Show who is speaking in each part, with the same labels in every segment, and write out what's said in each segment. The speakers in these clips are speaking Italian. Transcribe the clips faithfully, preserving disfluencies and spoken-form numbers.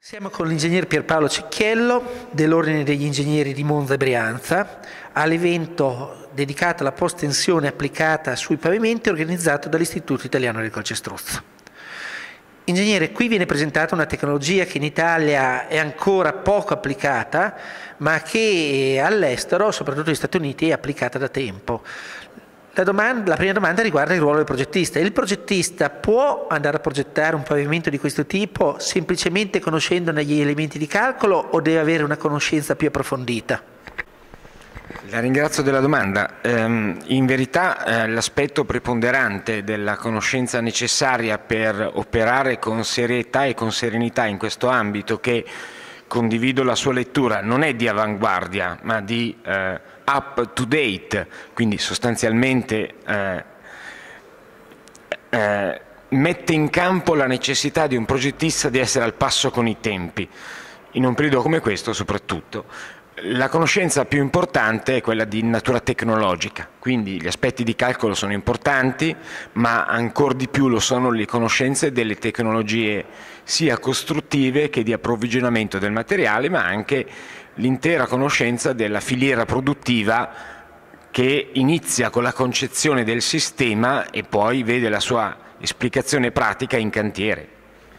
Speaker 1: Siamo con l'ingegner Pierpaolo Cicchiello dell'Ordine degli Ingegneri di Monza e Brianza all'evento dedicato alla post-tensione applicata sui pavimenti organizzato dall'Istituto Italiano del Colcestruzzo. Ingegnere, qui viene presentata una tecnologia che in Italia è ancora poco applicata, ma che all'estero, soprattutto negli Stati Uniti, è applicata da tempo. La, domanda, la prima domanda riguarda il ruolo del progettista. Il progettista può andare a progettare un pavimento di questo tipo semplicemente conoscendone gli elementi di calcolo o deve avere una conoscenza più approfondita?
Speaker 2: La ringrazio della domanda. Ehm, in verità eh, l'aspetto preponderante della conoscenza necessaria per operare con serietà e con serenità in questo ambito, che condivido la sua lettura, non è di avanguardia ma di eh, up to date, quindi sostanzialmente eh, eh, mette in campo la necessità di un progettista di essere al passo con i tempi, in un periodo come questo soprattutto. La conoscenza più importante è quella di natura tecnologica, quindi gli aspetti di calcolo sono importanti, ma ancor di più lo sono le conoscenze delle tecnologie sia costruttive che di approvvigionamento del materiale, ma anche l'intera conoscenza della filiera produttiva che inizia con la concezione del sistema e poi vede la sua esplicazione pratica in cantiere.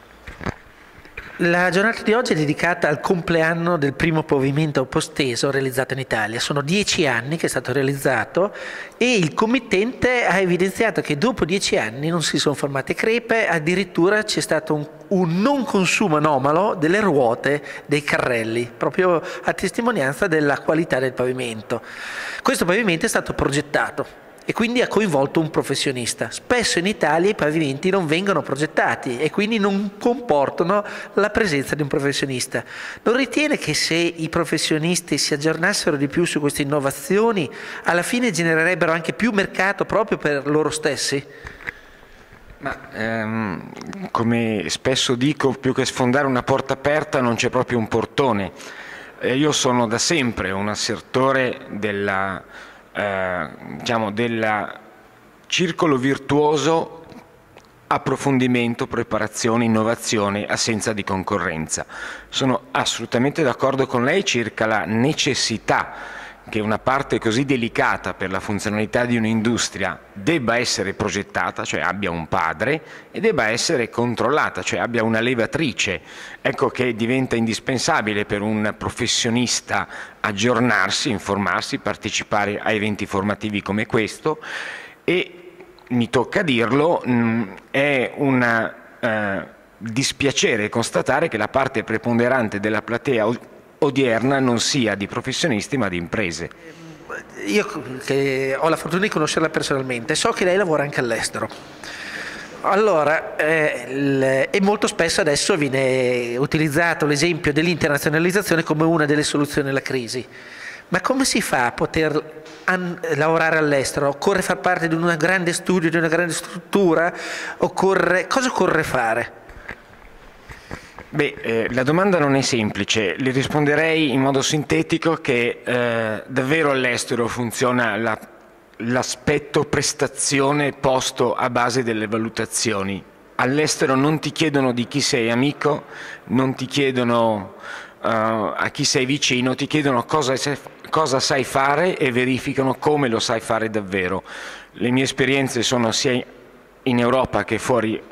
Speaker 1: La giornata di oggi è dedicata al compleanno del primo pavimento posteso realizzato in Italia. Sono dieci anni che è stato realizzato e il committente ha evidenziato che dopo dieci anni non si sono formate crepe, addirittura c'è stato un, un non consumo anomalo delle ruote dei carrelli, proprio a testimonianza della qualità del pavimento. Questo pavimento è stato progettato e quindi ha coinvolto un professionista. Spesso in Italia i pavimenti non vengono progettati e quindi non comportano la presenza di un professionista. Non ritiene che se i professionisti si aggiornassero di più su queste innovazioni, alla fine genererebbero anche più mercato proprio per loro stessi?
Speaker 2: Ma, ehm, come spesso dico, più che sfondare una porta aperta non c'è proprio un portone. Eh, io sono da sempre un assertore della Eh, diciamo del circolo virtuoso approfondimento, preparazione, innovazione, assenza di concorrenza. Sono assolutamente d'accordo con lei circa la necessità che una parte così delicata per la funzionalità di un'industria debba essere progettata, cioè abbia un padre, e debba essere controllata, cioè abbia una levatrice. Ecco che diventa indispensabile per un professionista aggiornarsi, informarsi, partecipare a eventi formativi come questo e, mi tocca dirlo, mh, è un eh, dispiacere constatare che la parte preponderante della platea odierna non sia di professionisti ma di imprese.
Speaker 1: Io che ho la fortuna di conoscerla personalmente, so che lei lavora anche all'estero. Allora, eh, e molto spesso adesso viene utilizzato l'esempio dell'internazionalizzazione come una delle soluzioni alla crisi. Ma come si fa a poter lavorare all'estero? Occorre far parte di un grande studio, di una grande struttura? Occorre, cosa occorre fare?
Speaker 2: Beh, eh, la domanda non è semplice, le risponderei in modo sintetico che eh, davvero all'estero funziona la, l'aspetto prestazione posto a base delle valutazioni. All'estero non ti chiedono di chi sei amico, non ti chiedono uh, a chi sei vicino, ti chiedono cosa, cosa sai fare e verificano come lo sai fare davvero. Le mie esperienze sono sia in Europa che fuori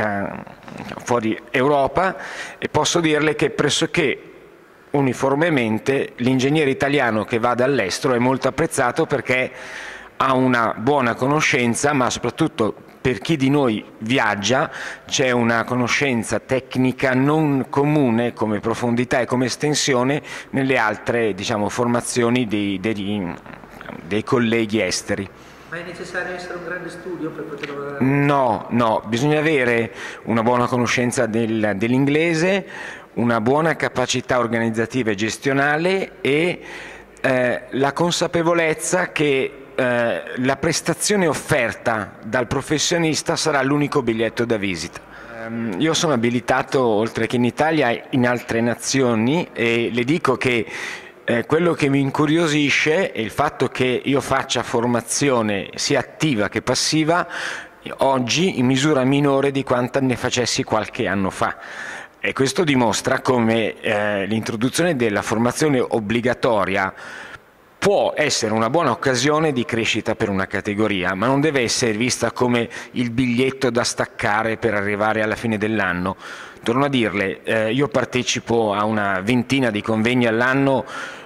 Speaker 2: fuori Europa e posso dirle che pressoché uniformemente l'ingegnere italiano che va all'estero è molto apprezzato perché ha una buona conoscenza, ma soprattutto per chi di noi viaggia c'è una conoscenza tecnica non comune come profondità e come estensione nelle altre, diciamo, formazioni dei, dei, dei colleghi esteri.
Speaker 1: Ma è necessario essere un grande studio per poter lavorare?
Speaker 2: No, no, bisogna avere una buona conoscenza del, dell'inglese, una buona capacità organizzativa e gestionale e eh, la consapevolezza che eh, la prestazione offerta dal professionista sarà l'unico biglietto da visita. Um, io sono abilitato, oltre che in Italia, in altre nazioni e le dico che Eh, quello che mi incuriosisce è il fatto che io faccia formazione sia attiva che passiva oggi in misura minore di quanta ne facessi qualche anno fa. E questo dimostra come eh, l'introduzione della formazione obbligatoria può essere una buona occasione di crescita per una categoria, ma non deve essere vista come il biglietto da staccare per arrivare alla fine dell'anno. Torno a dirle, eh, io partecipo a una ventina di convegni all'anno,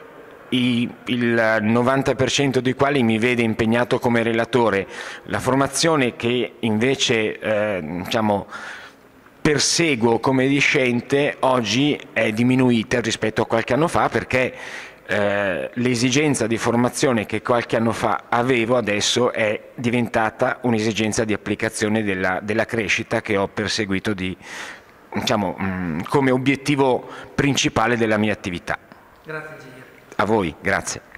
Speaker 2: il novanta per cento dei quali mi vede impegnato come relatore. La formazione che invece eh, diciamo, perseguo come discente oggi è diminuita rispetto a qualche anno fa, perché eh, l'esigenza di formazione che qualche anno fa avevo adesso è diventata un'esigenza di applicazione della, della crescita che ho perseguito di, diciamo, mh, come obiettivo principale della mia attività.
Speaker 1: Grazie.
Speaker 2: A voi, grazie.